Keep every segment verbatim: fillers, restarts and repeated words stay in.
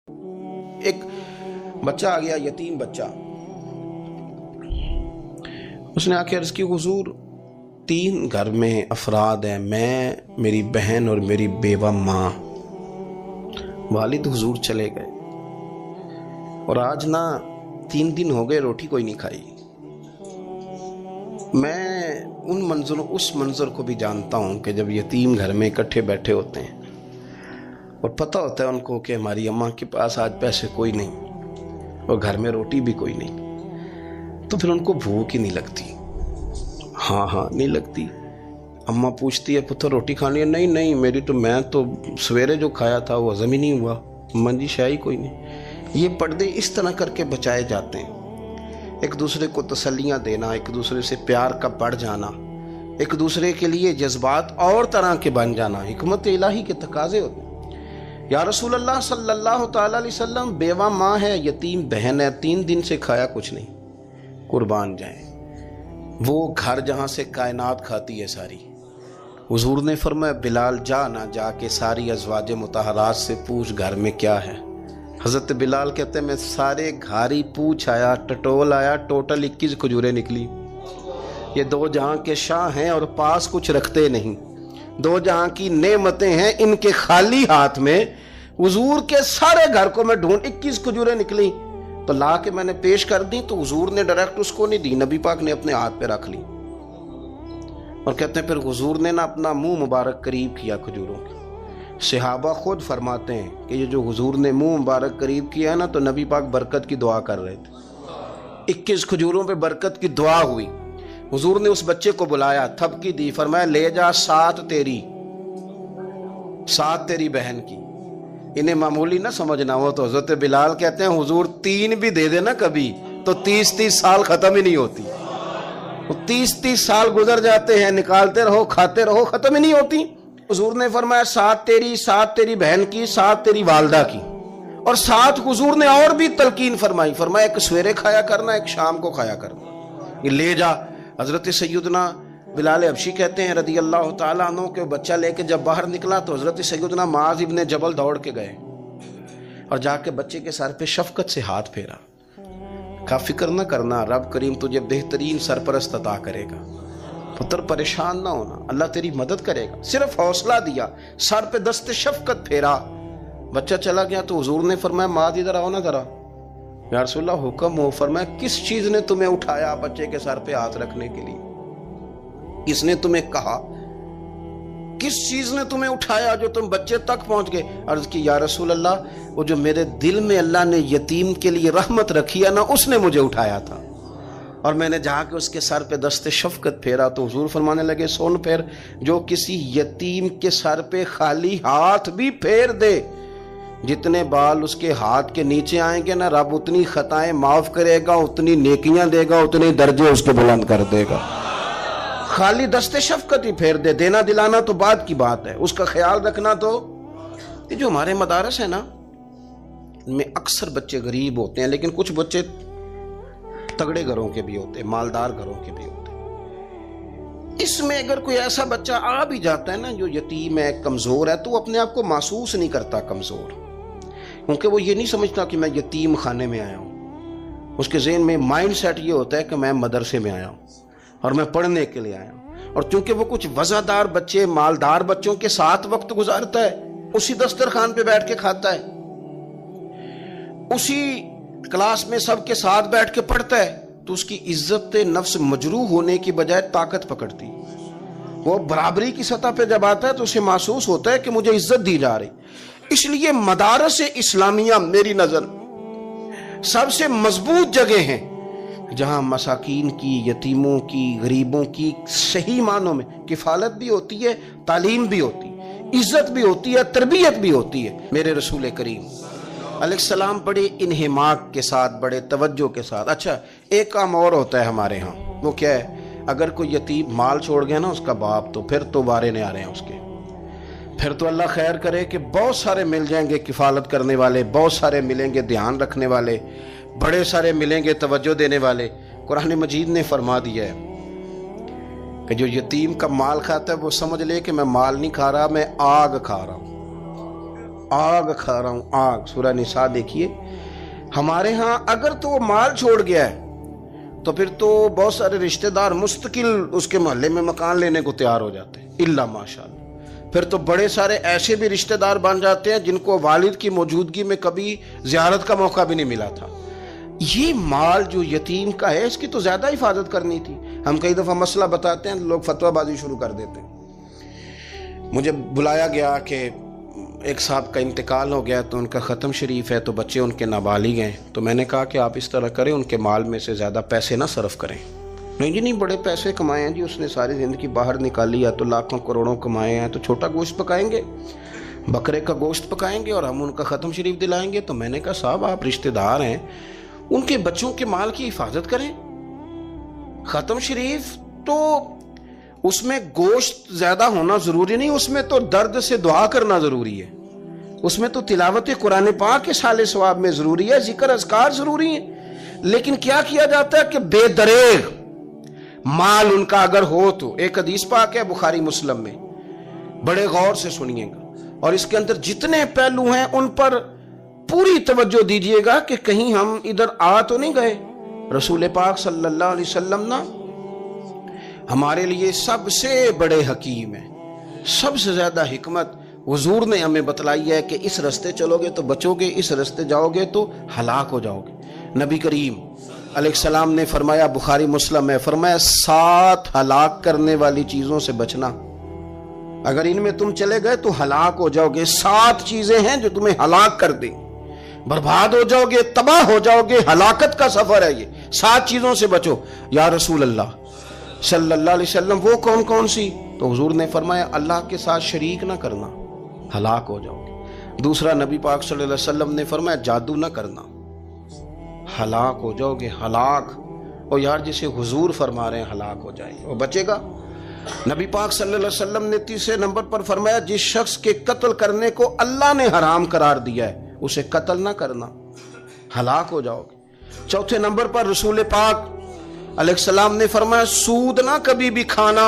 ایک بچہ آ گیا، یتیم بچہ، اس نے آ کے عرض کی حضور تین گھر میں افراد ہیں، میں، میری بہن اور میری بیوہ ماں، والد حضور چلے گئے اور آج نا تین دن ہو گئے روٹی کوئی نہیں کھائی۔ میں ان منظروں اس منظر کو بھی جانتا ہوں کہ جب یتیم گھر میں اکٹھے بیٹھے ہوتے ہیں اور پتہ ہوتا ہے ان کو کہ ہماری اماں کے پاس آج پیسے کوئی نہیں اور گھر میں روٹی بھی کوئی نہیں، تو پھر ان کو بھوک ہی نہیں لگتی۔ ہاں ہاں نہیں لگتی۔ اماں پوچھتی ہے پتر روٹی کھانی ہے؟ نہیں نہیں میری تو میں تو سویرے جو کھایا تھا وہ ہضم ہی نہیں ہوا، اماں جی شاہی کوئی نہیں۔ یہ پردے اس طرح کر کے بچائے جاتے ہیں، ایک دوسرے کو تسلیاں دینا، ایک دوسرے سے پیار کا بڑھ جانا، ایک دوسرے کے لیے جذبات اور طرح کے بن جانا، حکمت الہی کے تقاضے ہوتے ہیں۔ یا رسول اللہ صلی اللہ تعالیٰ علیہ وسلم بیوہ ماں ہے، یتیم بہن ہے، تین دن سے کھایا کچھ نہیں، قربان جائیں۔ وہ گھر جہاں سے کائنات کھاتی ہے ساری، حضور نے فرمایا بلال جا نہ جا کے ساری ازواج مطہرات سے پوچھ گھر میں کیا ہے۔ حضرت بلال کہتے ہیں میں سارے گھاری پوچھ آیا، ٹٹول آیا، ٹوٹل اکیس کھجوریں نکلی۔ یہ دو جہاں کے شاہ ہیں اور پاس کچھ رکھتے نہیں، دو جہاں کی نعمتیں ہیں، ان کے خالی ہاتھ میں حضور کے سارے گھر کو میں ڈھونڈ، اکیس کھجوریں نکلی تو لا کے میں نے پیش کر دی، تو حضور نے ڈائریکٹ اس کو نہیں دی، نبی پاک نے اپنے ہاتھ پہ رکھ لی اور کہتے ہیں پھر حضور نے نا اپنا منہ مبارک قریب کیا کھجوروں کے۔ صحابہ خود فرماتے ہیں کہ یہ جو حضور نے منہ مبارک قریب کیا ہے نا تو نبی پاک برکت کی دعا کر رہے تھے، اکیس کھجوروں پہ برکت کی دعا ہوئی۔ حضور نے اس بچے کو بلایا، تھپکی دی، فرمایا لے جا سات تیری، سات تیری بہن کی۔ انہیں معمولی نہ سمجھنا ہو تو حضرت بلال کہتے ہیں حضور تین بھی دے دے نا کبھی تو تیس تیس سال ختم ہی نہیں ہوتی، تیس تیس سال گزر جاتے ہیں، نکالتے رہو کھاتے رہو ختم ہی نہیں ہوتی۔ حضور نے فرمایا سات تیری، سات تیری بہن کی، سات تیری والدہ کی، اور ساتھ حضور نے اور بھی تلقین فرمائی، فرمایا ایک سویرے کھایا کرنا، ایک شام کو کھایا کرنا، یہ لے جا۔ حضرت سیدنا بلال حبشی کہتے ہیں رضی اللہ تعالیٰ عنہ کہ بچہ لے کے جب باہر نکلا تو حضرت سیدنا معاذ ابن جبل دوڑ کے گئے اور جا کے بچے کے سر پہ شفقت سے ہاتھ پھیرا، کہا فکر نہ کرنا، رب کریم تجھے بہترین سرپرست عطا کرے گا، پتر پریشان نہ ہونا، اللہ تیری مدد کرے گا، صرف حوصلہ دیا، سر پہ دست شفقت پھیرا۔ بچہ چلا گیا تو حضور نے فرمایا معاذ ادھر آؤ نا ذرا۔ یا رسول اللہ حکم ہو۔ فرمایا کس چیز نے تمہیں اٹھایا بچے کے سر پہ ہاتھ رکھنے کے لیے؟ کس نے تمہیں کہا؟ کس چیز نے تمہیں اٹھایا جو تم بچے تک پہنچ گئے؟ عرض کی یا رسول اللہ وہ جو میرے دل میں اللہ نے یتیم کے لیے رحمت رکھی ہے نا، اس نے مجھے اٹھایا تھا، اور میں نے جہاں کہ اس کے سر پہ دست شفقت پھیرا تو حضور فرمانے لگے سن پھر، جو کسی یتیم کے سر پہ خالی ہاتھ بھی پھیر دے، جتنے بال اس کے ہاتھ کے نیچے آئیں گے نا، رب اتنی خطائیں معاف کرے گا، اتنی نیکیاں دے گا، اتنے درجے اس کے بلند کر دے گا۔ خالی دست شفقت ہی پھیر دے، دینا دلانا تو بعد کی بات ہے، اس کا خیال رکھنا تو۔ یہ جو ہمارے مدارس ہیں نا، ان میں اکثر بچے غریب ہوتے ہیں، لیکن کچھ بچے تگڑے گھروں کے بھی ہوتے ہیں، مالدار گھروں کے بھی ہوتے ہیں۔ اس میں اگر کوئی ایسا بچہ آ بھی جاتا ہے نا جو یتیم ہے، کمزور ہے، تو وہ اپنے آپ کو محسوس نہیں کرتا کمزور، کیونکہ وہ یہ نہیں سمجھتا کہ میں یتیم خانے میں آیا ہوں۔ اس کے ذہن میں مائنڈ سیٹ یہ ہوتا ہے کہ میں مدرسے میں آیا ہوں اور میں پڑھنے کے لیے آیا ہوں، اور چونکہ وہ کچھ وزادار بچے، مالدار بچوں کے ساتھ وقت گزارتا ہے، اسی دسترخوان پہ بیٹھ کے کھاتا ہے، اسی کلاس میں سب کے ساتھ بیٹھ کے پڑھتا ہے، تو اس کی عزت نفس مجروح ہونے کی بجائے طاقت پکڑتی۔ وہ برابری کی سطح پہ جب آتا ہے تو اسے محسوس ہوتا ہے کہ مجھے عزت دی جا رہی۔ اس لیے مدارس اسلامیہ میری نظر سب سے مضبوط جگہ ہیں جہاں مساکین کی، یتیموں کی، غریبوں کی صحیح معنوں میں کفالت بھی ہوتی ہے، تعلیم بھی ہوتی ہے، عزت بھی ہوتی ہے، تربیت بھی ہوتی ہے۔ میرے رسول کریم علیہ السلام بڑے انہماک کے ساتھ، بڑے توجہ کے ساتھ۔ اچھا ایک کام اور ہوتا ہے ہمارے ہاں، وہ کیا ہے؟ اگر کوئی یتیم مال چھوڑ گیا نا اس کا باپ، تو پھر تو بارے نہیں آ رہے ہیں اس کے، پھر تو اللہ خیر کرے کہ بہت سارے مل جائیں گے کفالت کرنے والے، بہت سارے ملیں گے دھیان رکھنے والے، بڑے سارے ملیں گے توجہ دینے والے۔ قرآن مجید نے فرما دیا ہے کہ جو یتیم کا مال کھاتا ہے وہ سمجھ لے کہ میں مال نہیں کھا رہا، میں آگ کھا رہا ہوں۔ आग खा रहा हूं, आग। सूरह निसा देखिए। हमारे यहाँ अगर तो वो माल छोड़ गया है तो फिर तो बहुत सारे रिश्तेदार मुस्तकिल उसके मोहल्ले में मकान लेने को तैयार हो जाते हैं, इल्ला माशाअल्लाह। फिर तो बड़े सारे ऐसे भी रिश्तेदार बन जाते हैं जिनको वालिद की मौजूदगी में कभी ज़ियारत का मौका भी नहीं मिला था। ये माल जो यतीम का है इसकी तो ज़्यादा हिफाजत करनी थी। हम कई दफ़ा मसला बताते हैं, लोग फतवाबाजी शुरू कर देते हैं। मुझे बुलाया गया कि एक साहब का इंतकाल हो गया तो उनका ख़त्म शरीफ है, तो बच्चे उनके नाबालिग हैं। तो मैंने कहा कि आप इस तरह करें, उनके माल में से ज़्यादा पैसे ना सर्फ करें। नहीं जी नहीं, बड़े पैसे कमाए हैं जी उसने, सारी ज़िंदगी बाहर निकाली है तो लाखों करोड़ों कमाए हैं, तो छोटा गोश्त पकाएंगे, बकरे का गोश्त पकाएंगे और हम उनका ख़त्म शरीफ दिलाएंगे। तो मैंने कहा साहब आप रिश्तेदार हैं, उनके बच्चों के माल की हिफाजत करें। ख़त्म शरीफ तो उसमें गोश्त ज़्यादा होना ज़रूरी नहीं, उसमें तो दर्द से दुआ करना ज़रूरी है, उसमें तो तिलावत कुरान पाक के साले सवाब में ज़रूरी है, जिक्र अज़कार ज़रूरी है। लेकिन क्या किया जाता है कि बेदरेग माल उनका अगर हो तो, एक हदीस पाक है बुखारी मुस्लिम में, बड़े गौर से सुनिएगा और इसके अंदर जितने पहलू हैं उन पर पूरी तवज्जो दीजिएगा कि कहीं हम इधर आ तो नहीं गए। रसूल पाक सल्लल्लाहु अलैहि वसल्लम ना हमारे लिए सबसे बड़े हकीम है, सबसे ज्यादा हिकमत हुजूर ने हमें बतलाई है कि इस रास्ते चलोगे तो बचोगे, इस रास्ते जाओगे तो हलाक हो जाओगे। नबी करीम अलैहिस्सलाम ने फरमाया, बुखारी मुस्लिम में फरमाया, सात हलाक करने वाली चीजों से बचना, अगर इनमें तुम चले गए तो हलाक हो जाओगे। सात चीजें हैं जो तुम्हें हलाक कर दें, बर्बाद हो जाओगे, तबाह हो जाओगे, हलाकत का सफर है ये, सात चीजों से बचो। या रसूल अल्लाह सल्लल्लाहु अलैहि वसल्लम वो कौन कौन सी? तो हुजूर ने फरमाया, अल्लाह के साथ शरीक ना करना, हलाक हो जाओगे। दूसरा नबी पाक सल्लल्लाहु अलैहि वसल्लम ने फरमाया, जादू ना करना, हलाक हो जाओगे, हलाक। और यार जिसे हुजूर फरमा रहे हैं हलाक हो जाए वो बचेगा। नबी पाक सल्लल्लाहु अलैहि वसल्लम ने तीसरे नंबर पर फरमाया, जिस शख्स के कत्ल करने को अल्लाह ने हराम करार दिया है उसे कत्ल ना करना, हलाक हो जाओगे। चौथे नंबर पर रसूल पाक अलैहिस्सलाम ने फरमाया, सूद ना कभी भी खाना,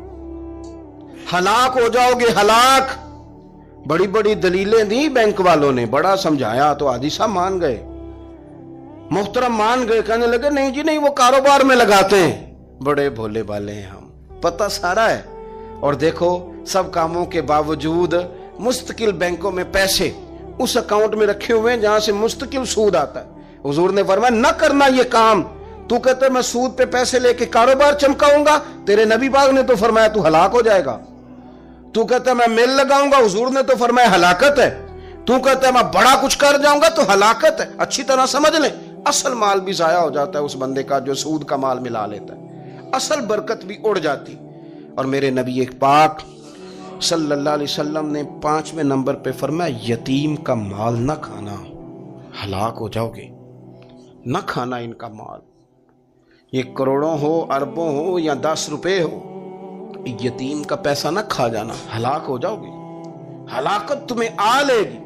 हलाक हो जाओगे, हलाक। बड़ी बड़ी दलीलें दी बैंक वालों ने, बड़ा समझाया तो आदि साहब मान गए, मोहतरम मान गए, कहने लगे नहीं जी नहीं वो कारोबार में लगाते हैं। बड़े भोले भाले हैं हम, पता सारा है। और देखो सब कामों के बावजूद मुस्तकिल बैंकों में पैसे उस अकाउंट में रखे हुए हैं जहां से मुस्तकिल सूद आता है। हुजूर ने फरमाया न करना ये काम। तू कहते मैं सूद पे पैसे लेके कारोबार चमकाऊंगा, तेरे नबी पाक ने तो फरमाया तू हलाक हो जाएगा। तू कहता मैं मेल लगाऊंगा, हुजूर ने तो फरमाया हलाकत है। तू कहता मैं बड़ा कुछ कर जाऊंगा तो हलाकत है। अच्छी तरह समझ ले, असल माल भी जाया हो जाता है उस बंदे का जो सूद का माल मिला लेता है, असल बरकत भी उड़ जाती। और मेरे नबी एक पाक सल्लल्लाहु अलैहि वसल्लम ने पांचवें नंबर पे फरमाया, यतीम का माल ना खाना, हलाक हो जाओगे, ना खाना इनका माल। ये करोड़ों हो, अरबों हो या दस रुपए हो, यतीम का पैसा ना खा जाना, हलाक हो जाओगे, हलाकत तुम्हें आ लेगी।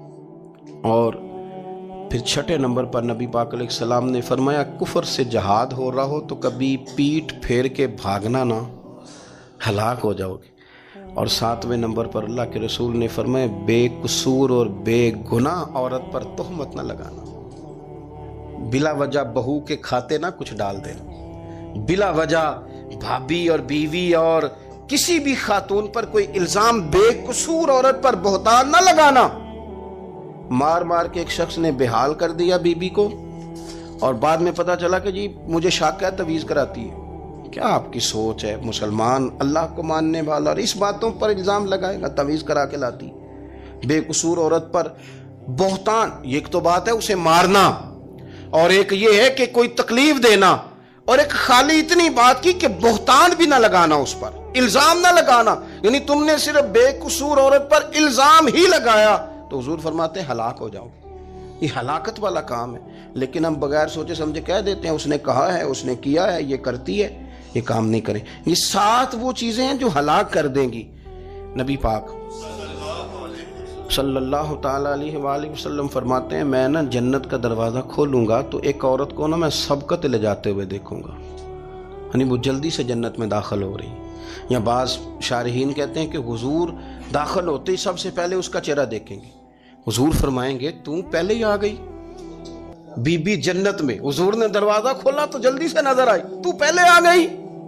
और फिर छठे नंबर पर नबी पाक अलैहिस्सलाम ने फरमाया, कुफर से जहाद हो रहा हो तो कभी पीठ फेर के भागना ना, हलाक हो जाओगे। और सातवें नंबर पर अल्लाह के रसूल ने फरमाया, बेकसूर और बेगुनाह औरत पर तोहमत ना लगाना, बिला वजह बहू के खाते ना कुछ डाल देना, बिला वजह भाभी और बीवी और किसी भी खातून पर कोई इल्जाम बेकसूर औरत पर बोहतान ना लगाना। मार मार के एक शख्स ने बेहाल कर दिया बीबी को और बाद में पता चला कि जी मुझे शक है तवीज़ कराती है। क्या आपकी सोच है? मुसलमान अल्लाह को मानने वाला और इस बातों पर इल्जाम लगाएगा, तवीज़ करा के लाती। बेकसूर औरत पर बोहतान, एक तो बात है उसे मारना और एक ये है कि कोई तकलीफ देना, और एक खाली इतनी बात की कि बोहतान भी ना लगाना, उस पर इल्जाम ना लगाना। यानी तुमने सिर्फ बेकसूर औरत पर इल्जाम ही लगाया तो हुजूर फरमाते हैं हलाक हो जाओगे। ये हलाकत वाला काम है। लेकिन हम बगैर सोचे समझे कह देते हैं उसने कहा है, उसने किया है, ये करती है, ये काम नहीं करें। ये सात वो चीजें हैं जो हलाक कर देंगी। नबी पाक सल्लल्लाहु ताला अलैहि वसल्लम फरमाते हैं, मैं ना जन्नत का दरवाज़ा खोलूंगा तो एक औरत को ना मैं सबकत ले जाते हुए देखूंगा, यानी वो जल्दी से जन्नत में दाखिल हो रही। या बाज़ शारहीन कहते हैं कि हुजूर दाखिल होते ही सबसे पहले उसका चेहरा देखेंगे, हुजूर फरमाएंगे तू पहले ही आ गई, बीबी जन्नत में, हुजूर ने दरवाजा खोला तो जल्दी से नजर आई, तू पहले आ गई।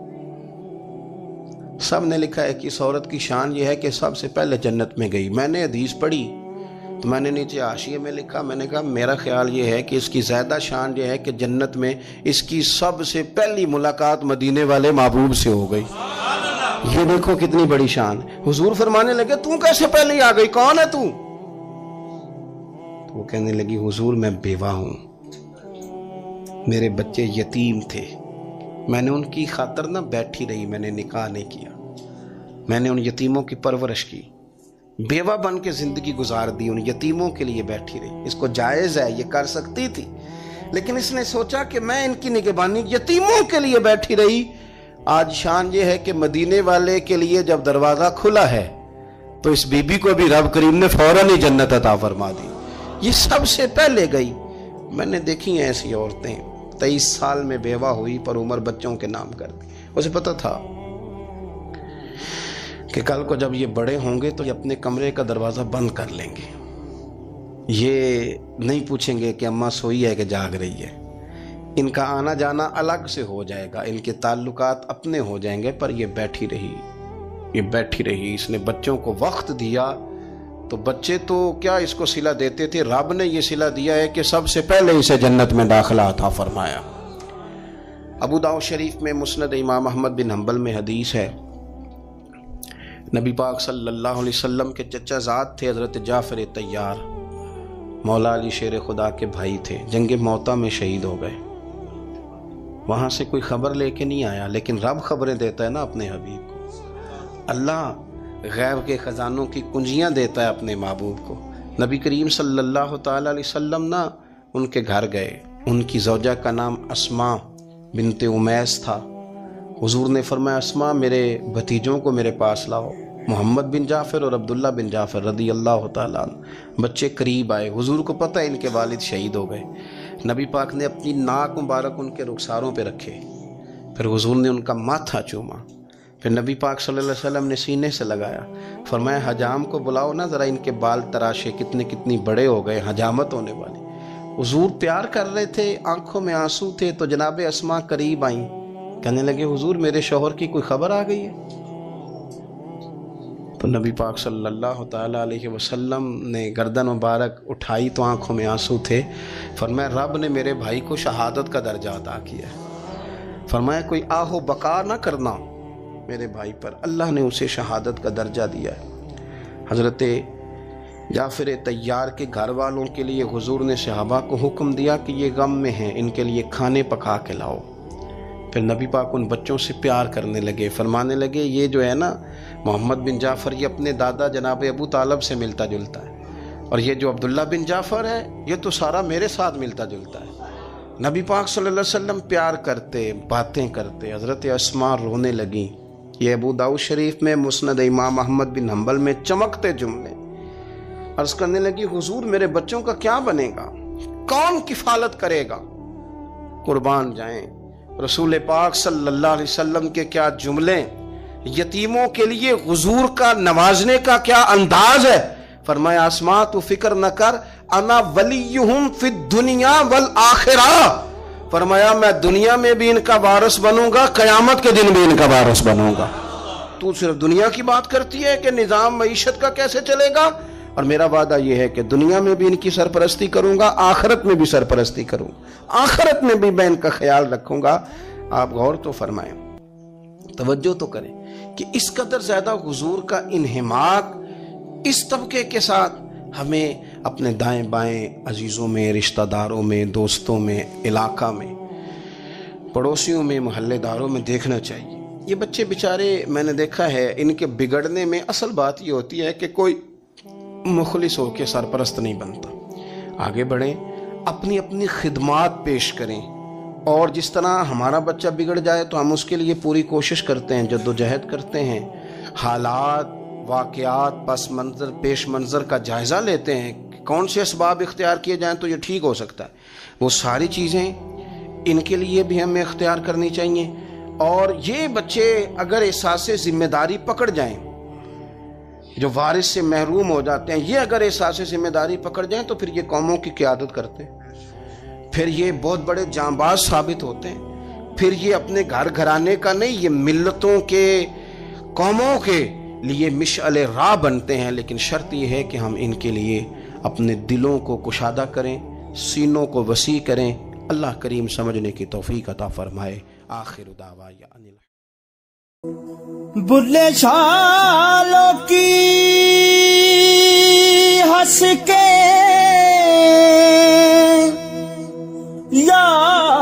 सब ने लिखा है कि इस औरत की शान ये है कि सबसे पहले जन्नत में गई। मैंने हदीस पढ़ी तो मैंने नीचे हाशिए में लिखा, मैंने कहा मेरा ख्याल ये है कि इसकी ज्यादा शान ये है कि जन्नत में इसकी सबसे पहली मुलाकात मदीने वाले महबूब से हो गई। ये देखो कितनी बड़ी शान। हुजूर फरमाने लगे तू कैसे पहले ही आ गई, कौन है तू? तो वो कहने लगी हुजूर मैं बेवा हूं, मेरे बच्चे यतीम थे, मैंने उनकी खातर ना बैठी रही, मैंने निकाह नहीं किया, मैंने उन यतीमों की परवरिश की, बेवा बन के जिंदगी गुजार दी, उन यतीमों के लिए बैठी रही। इसको जायज है, ये कर सकती थी, लेकिन इसने सोचा कि मैं इनकी निगहबानी यतीमों के लिए बैठी रही। आज शान ये है कि मदीने वाले के लिए जब दरवाजा खुला है तो इस बीबी को भी रब करीम ने फौरन ही जन्नत अता फरमा दी। ये सबसे पहले गई। मैंने देखी हैं ऐसी औरतें तेईस साल में बेवा हुई पर उम्र बच्चों के नाम कर दी। उसे पता था कि कल को जब ये बड़े होंगे तो ये अपने कमरे का दरवाजा बंद कर लेंगे, ये नहीं पूछेंगे कि अम्मा सोई है कि जाग रही है, इनका आना जाना अलग से हो जाएगा, इनके ताल्लुकात अपने हो जाएंगे। पर ये बैठी रही, ये बैठी रही, इसने बच्चों को वक्त दिया। तो बच्चे तो क्या इसको सिला देते थे, रब ने ये सिला दिया है कि सबसे पहले इसे जन्नत में दाखिला अता फरमाया। अबू दाऊद शरीफ में मुस्नद इमाम अहमद बिन हंबल में हदीस है, नबी पाक सल्लल्लाहु अलैहि वसल्लम के चचा ज़ाद थे हज़रत जाफ़र तैयार, मौला अली शेर खुदा के भाई थे, जंग मौता में शहीद हो गए। वहाँ से कोई खबर लेके नहीं आया, लेकिन रब खबरें देता है ना अपने हबीब को। अल्लाह गैब के ख़जानों की कुंजियाँ देता है अपने महबूब को। नबी करीम सल्लल्लाहु ताला अलैहि वसल्लम ना उनके घर गए, उनकी ज़ौजा का नाम अस्मा बिनते उमैस था। हुजूर ने फरमाया अस्मा मेरे भतीजों को मेरे पास लाओ, मोहम्मद बिन जाफ़र और अब्दुल्ला बिन जाफ़र रदी अल्लाह ताला अन्हु। बच्चे करीब आए, हुजूर को पता है इनके वालिद शहीद हो गए। नबी पाक ने अपनी नाक मुबारक उनके रुखसारों पे रखे, फिर हुजूर ने उनका माथा चूमा, फिर नबी पाक सल्लल्लाहु अलैहि वसल्लम ने सीने से लगाया, फरमाया हजाम को बुलाओ ना ज़रा, इनके बाल तराशे कितने कितनी बड़े हो गए, हजामत होने वाली। हुजूर प्यार कर रहे थे, आंखों में आंसू थे, तो जनाब अस्मा करीब आई, कहने लगे हुजूर मेरे शौहर की कोई खबर आ गई है? तो नबी पाक सल्लल्लाहु ताला अलैहि वसल्लम ने गर्दन मुबारक उठाई तो आंखों में आंसू थे। फरमाया रब ने मेरे भाई को शहादत का दर्जा अता किया। फरमाया कोई आहो बका ना करना मेरे भाई पर, अल्लाह ने उसे शहादत का दर्जा दिया है। हज़रत जाफ़र तैयार के घर वालों के लिए हुजूर ने सहाबा को हुक्म दिया कि ये गम में हैं, इनके लिए खाने पका के लाओ। फिर नबी पाक उन बच्चों से प्यार करने लगे, फरमाने लगे ये जो है ना मोहम्मद बिन जाफ़र ये अपने दादा जनाब अबू तालब से मिलता जुलता है, और ये जो अब्दुल्ला बिन जाफ़र है ये तो सारा मेरे साथ मिलता जुलता है। नबी पाक सल्लल्लाहु अलैहि वसल्लम प्यार करते, बातें करते। हज़रत अस्मा रोने लगी। ये अबू दाऊद शरीफ में मुस्नद इमाम अहमद बिन हंबल में चमकते जुमले। अर्ज़ करने लगी हुजूर मेरे बच्चों का क्या बनेगा, कौन किफालत करेगा? कुर्बान जाएं रसूल पाक सल्लल्लाहु अलैहि वसल्लम के क्या जुमले, यतीमों के लिए हुजूर का नवाजने का क्या अंदाज है। फरमाया आसमा तू फिक्र न कर, अना वलीयुहुम फिद दुनिया वल आखिरा। फरमाया मैं दुनिया में भी इनका वारिस बनूंगा, कयामत के दिन भी इनका वारिस बनूंगा। तू सिर्फ दुनिया की बात करती है कि निजाम मईशत का कैसे चलेगा, और मेरा वादा यह है कि दुनिया में भी इनकी सरपरस्ती करूंगा, आखिरत में भी सरपरस्ती करूंगा, आखिरत में भी मैं इनका ख्याल रखूंगा। आप गौर तो फरमाएं, तवज्जो तो करें कि इस कदर ज्यादा हुजूर का इन्हिमाक इस तबके के साथ हमें अपने दाएं बाएं अजीज़ों में, रिश्तेदारों में, दोस्तों में, इलाका में, पड़ोसियों में, मोहल्लेदारों में देखना चाहिए। ये बच्चे बेचारे मैंने देखा है, इनके बिगड़ने में असल बात ये होती है कि कोई मुखलिस होकर सरपरस्त नहीं बनता। आगे बढ़ें, अपनी अपनी खिदमात पेश करें, और जिस तरह हमारा बच्चा बिगड़ जाए तो हम उसके लिए पूरी कोशिश करते हैं, जद्दोजहद करते हैं, हालात वाक़यात पस मंज़र पेश मंज़र का जायज़ा लेते हैं, कौन से असबाब इख्तियार किए जाएं तो ये ठीक हो सकता है। वो सारी चीज़ें इनके लिए भी हमें इख्तियार करनी चाहिए। और ये बच्चे अगर एहसास ज़िम्मेदारी पकड़ जाएं, جو وارث سے محروم ہو جاتے ہیں، یہ اگر احساس ذمہ داری پکڑ جائیں تو پھر یہ قوموں کی قیادت کرتے ہیں، پھر یہ بہت بڑے جانباز ثابت ہوتے ہیں، پھر یہ اپنے گھر گھرانے کا نہیں، یہ ملتوں کے، قوموں کے لیے مشعل راہ بنتے ہیں۔ لیکن شرط یہ ہے کہ ہم ان کے لیے اپنے دلوں کو کشادہ کریں، سینوں کو وسیع کریں۔ اللہ کریم سمجھنے کی توفیق عطا فرمائے۔ آخر دعوانا بلے شالوں کی ہنس کے یار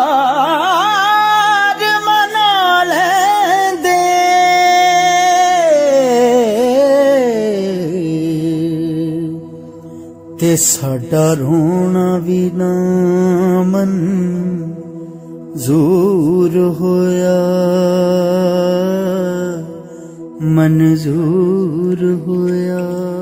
منا لیں دے، تے ساڈا رونا بھی نہ منظور ہویا، منظور ہویا۔